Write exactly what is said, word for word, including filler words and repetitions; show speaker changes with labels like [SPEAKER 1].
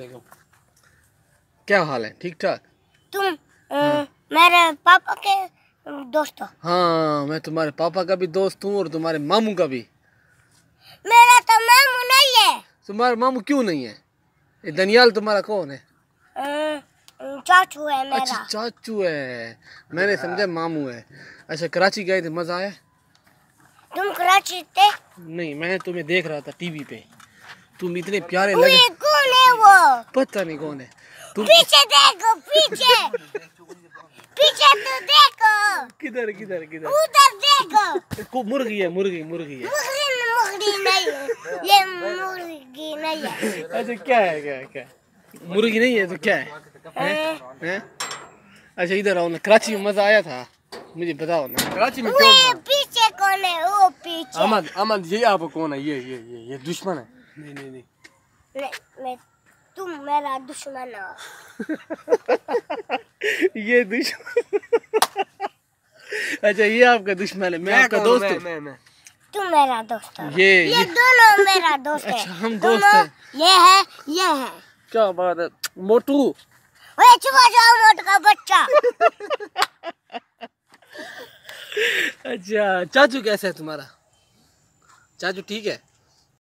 [SPEAKER 1] वालेकुम।
[SPEAKER 2] क्या हाल है? ठीक ठाक?
[SPEAKER 3] तुम हाँ। मेरे पापा के दोस्त हो?
[SPEAKER 2] हाँ, मैं तुम्हारे पापा का भी दोस्त हूँ और तुम्हारे मामू का भी।
[SPEAKER 3] मेरा तो मामू नहीं है।
[SPEAKER 2] तुम्हारा मामू क्यों नहीं है? ये दनियाल तुम्हारा कौन है?
[SPEAKER 3] चाचू है मेरा।
[SPEAKER 2] अच्छा चाचू है, मैंने समझा मामू है। अच्छा कराची गए थे, मजा आया?
[SPEAKER 3] तुम कराची थे?
[SPEAKER 2] नहीं, मैं तुम्हें देख रहा था टीवी पे, तुम इतने प्यारे लगे।
[SPEAKER 3] कौन है वो?
[SPEAKER 2] पता नहीं कौन है। तुम
[SPEAKER 3] पीछे देखो, पीछे पीछे तो देखो।
[SPEAKER 2] किधर किधर किधर?
[SPEAKER 3] उधर देखो।
[SPEAKER 2] को मुर्गी है, मुर्गी मुर्गी है।
[SPEAKER 3] मुर्गी मुर्गी नहीं है, ये मुर्गी नहीं है।
[SPEAKER 2] अच्छा क्या है, क्या है, क्या है? मुर्गी नहीं है तो क्या है? हैं? हैं? अच्छा इधर आओ ना, कराची में मजा आया था, मुझे बताओ ना।
[SPEAKER 1] कराची में क्यों?
[SPEAKER 3] पीछे कौन है? वो पीछे।
[SPEAKER 1] अहमद, अहमद ये आपको कौन है? ये ये ये ये दुश्मन है।
[SPEAKER 2] नहीं नहीं नहीं,
[SPEAKER 3] मैं, मैं तुम मेरा दुश्मन हो।
[SPEAKER 2] ये दुश्मन। अच्छा ये आपका दुश्मन है, मैं आपका दोस्त हूँ।
[SPEAKER 1] मैं मैं
[SPEAKER 3] तुम मेरा दोस्त हो।
[SPEAKER 2] ये
[SPEAKER 3] ये दोनों मेरा दोस्त है।
[SPEAKER 2] अच्छा हम दोस्त हैं।
[SPEAKER 3] ये है, ये है।
[SPEAKER 2] क्या बात है मोटू।
[SPEAKER 3] ओए चुप हो जाओ मोट का बच्चा।
[SPEAKER 2] अच्छा चाचू कैसा है तुम्हारा? चाचू ठीक है?